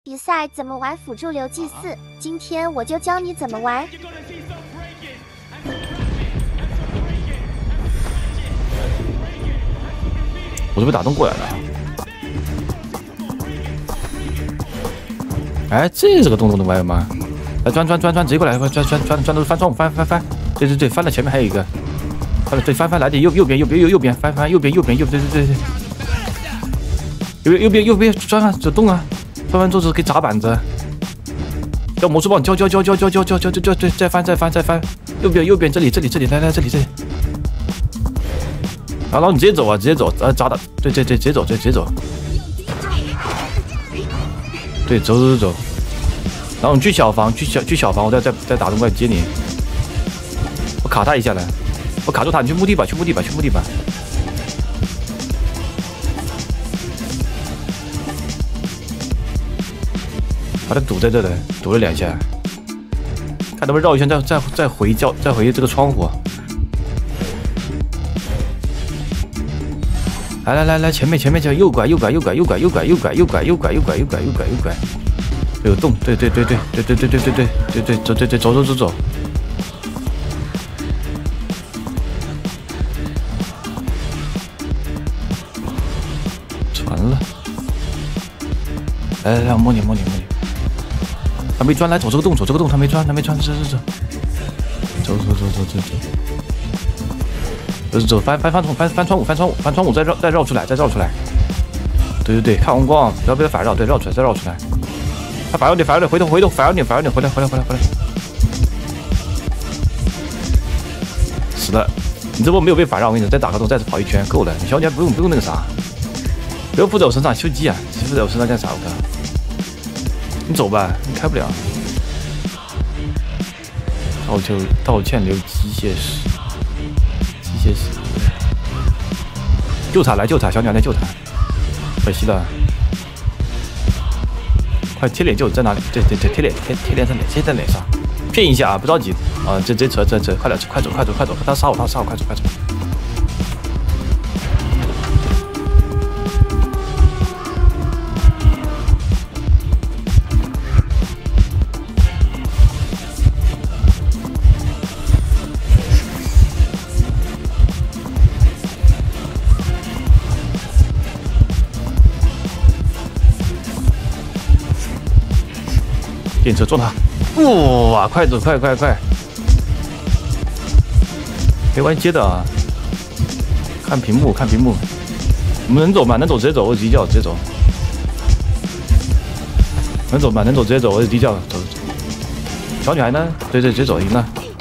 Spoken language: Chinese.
比赛怎么玩辅助流祭祀？今天我就教你怎么玩。 我是被打动过来的。哎，这个动作能玩吗？来转，直接过来，转都翻窗户，翻，对，翻到前面还有一个，翻来点右边，翻右边，对，右边转啊，走动啊，翻桌子可以砸板子，要魔术棒，交，对，再翻，右边这里，来这里，然后你直接走，砸的，对，直接走，对，走，然后你去小房，我再打中怪接你，我卡他一下来，我卡住他，你去墓地吧，把他堵在这里，堵了2下，看能不能绕一圈，再回这个窗户。来，前面，右拐，有洞，对，走，传了，来，摸你，他没钻，来走这个洞，他没钻，走，翻窗户，再绕出来，对，看红光，不要被他反绕，对，绕出来，再绕出来。他反绕点，回头，反绕点，回来。死了，你这波没有被反绕，我跟你说，再打个洞，再跑一圈够了。你小姐不用那个啥，不要附在我身上修机啊，附在我身上干啥？我靠，你走吧，你开不了。道歉流机械史，救他，小鸟来救他，可惜了。快贴脸就在哪里？对，贴脸上，贴在脸上，骗一下啊，不着急啊，这扯，快点，快走，他杀我，快走。电车撞他！哇，快走，快！没关系接的啊！看屏幕。我们能走吗？能走直接走，我低叫直接走。能走吗？能走直接走，我低叫走。小女孩呢？对，直接走赢了。